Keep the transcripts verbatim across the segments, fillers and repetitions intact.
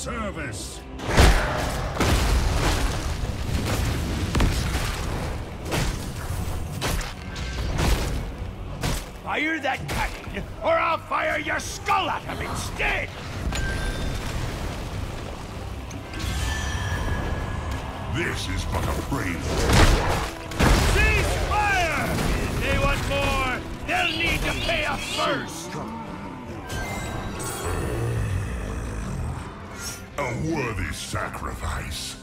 service. Fire that cannon, or I'll fire your skull at him instead! This is but a prelude. Cease fire! They want more! They'll need to pay us first! A worthy sacrifice.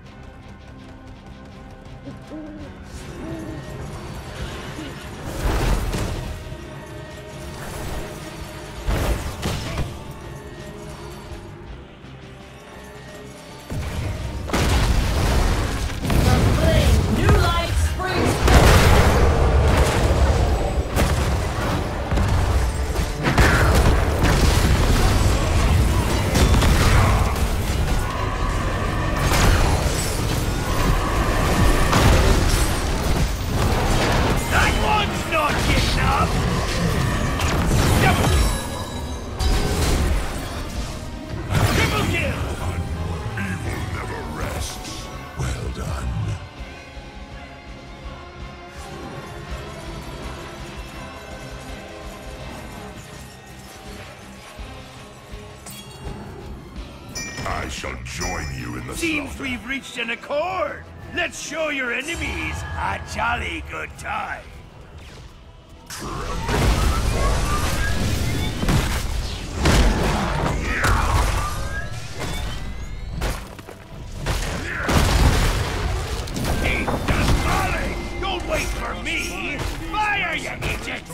I shall join you in the Seems slaughter. we've reached an accord. Let's show your enemies a jolly good time. Keep just falling! Don't wait for me! Fire, you idiots!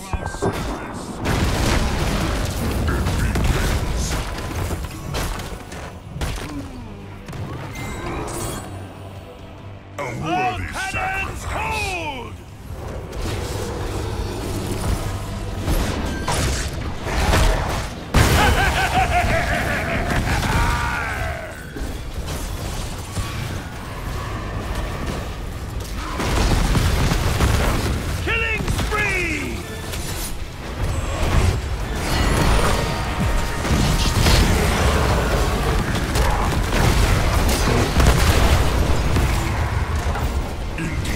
A worthy sacrifice. Cold! Killing spree! Indeed.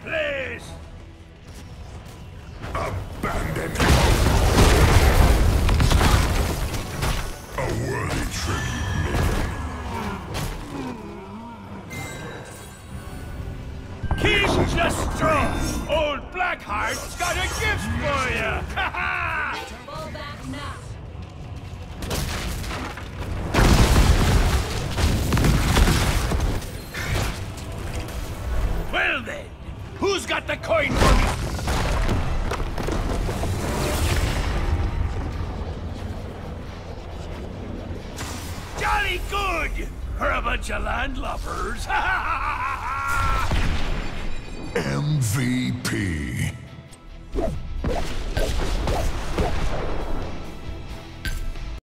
please! Abandon. A worthy tribute, maiden. Keep just strong! Old Blackheart's got a gift for you! Ha ha! Fall back now. Well then, who's got the coin for me? Jolly good! For a bunch of landlubbers! Ha ha ha ha ha! M V P.